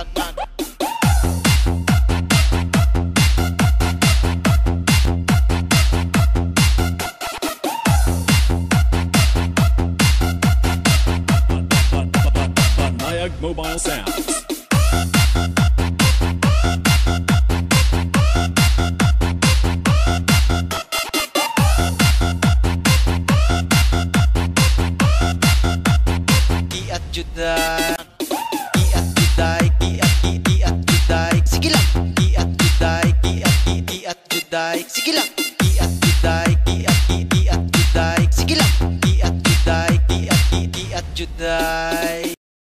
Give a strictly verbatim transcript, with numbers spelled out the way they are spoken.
Mobile Sounds. Iat juday, iat juday, iat iat juday. Sige lang. Iat juday, iat iat juday. Sige lang.